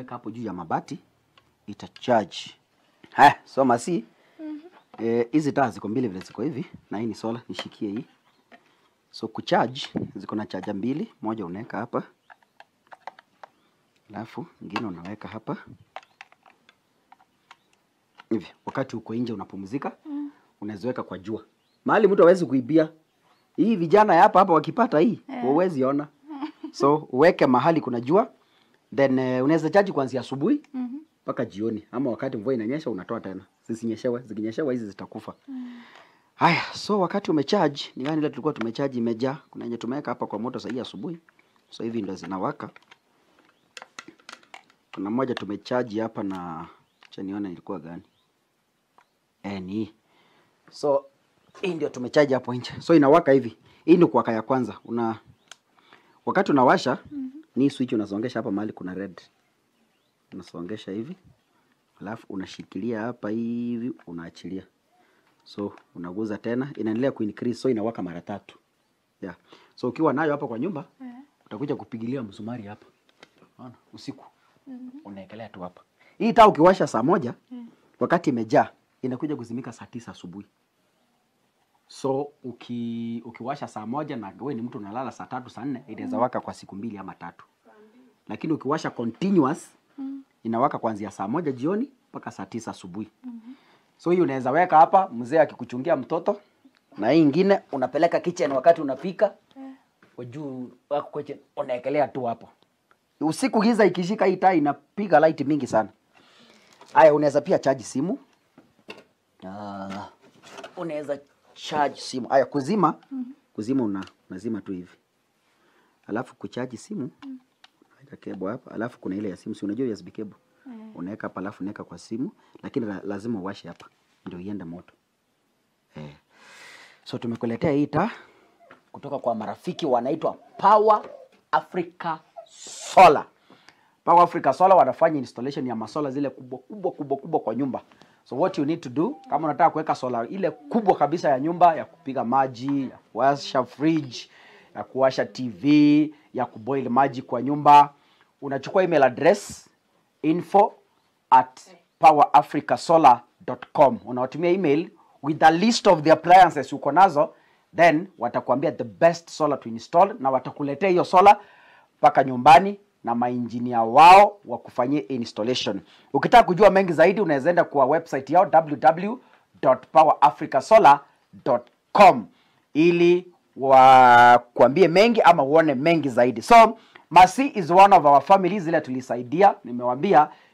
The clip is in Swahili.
ukiweka hapo juu ya mabati itacharge. Haya, so masi hizi taa ziko mbili vile ziko hivi na hii ni solar, nishikie hii. So kucharge ziko na charger mbili, moja unaweka hapa. Alafu nyingine unaweka hapa. Hivi, wakati uko nje unapumzika, unaziweka kwa jua. Mahali mtu hawezi kuibia. Hii vijana hapa wakipata hii, huwezi ona. So uweke mahali kuna jua, then unaweza charge kuanzia asubuhi mpaka jioni, ama wakati mvua inanyesha unatoa tena. Zikinyeshewa hizi zitakufa. Haya, so wakati umecharge, ni gani ile tulikuwa tumecharge imejaa. Kuna yenye tumeweka hapa kwa moto sasa asubuhi. So hivi ndio zinawaka. Kuna moja tumecharge hapa na acha nione ilikuwa gani. Ni. So hii ndio tumecharge hapo nje. So inawaka hivi. Hii ni kuwaka ya kwanza. Wakati unawasha, ni switch unasongesha hapa mahali kuna red. Unasongesha hivi. Alafu unashikilia hapa hivi, unaachilia. So unaguza tena, inaendelea kuincrease, so inawaka mara 3. Yeah. So ukiwa nayo hapa kwa nyumba, utakuja kupigilia msumari hapa. Unaona? Usiku. Unaekelea tu hapa. Hii taa ukiwasha saa 1, wakati imejaa, inakuja kuzimika saa 9 asubuhi. So ukiwasha saa 1 na wewe ni mtu unalala saa 3 saa 4, inaweza waka kwa siku 2 ama 3. Lakini ukiwasha continuous, inawaka kuanzia saa 1 jioni mpaka saa 9 asubuhi. So hii unaweza weka hapa, mzee akikuchungia mtoto. Na hii nyingine unapeleka kitchen wakati unapika. Kwa juu wako kitchen unaekelea tu hapo. Usiku giza ikishika hii taa inapiga light mingi sana. Haya, unaweza pia charge simu. Unaweza charge simu. Haya, kuzima unazima tu hivi. Alafu kucharge simu, unaweka cable hapa. Alafu kuna ile ya simu, si unajua USB cable. Unaweka hapa alafu unaweka kwa simu, lakini lazima uwashe hapa ndio iende moto. So tumekuletea hii taa kutoka kwa marafiki wanaitwa Power Africa Solar. Power Africa Solar wanafanya installation ya masola zile kubwa kwa nyumba. So what you need to do, kama unataka kuweka solar ile kubwa kabisa ya nyumba, ya kupiga maji, ya kuwasha fridge, ya kuwasha TV, ya kuboil maji kwa nyumba, unachukua email address info@powerafricasolar.com. Unawatumia email with a list of the appliances uko nazo, then watakuambia the best solar to install na watakuletea hiyo solar mpaka nyumbani na maengineer wao wakufanyia installation. Ukitaka kujua mengi zaidi unaweza enda kwa website yao www.powerafricasolar.com ili wakuambie mengi ama uone mengi zaidi. So Masi is one of our families ile tulisaidia. Nimewaambia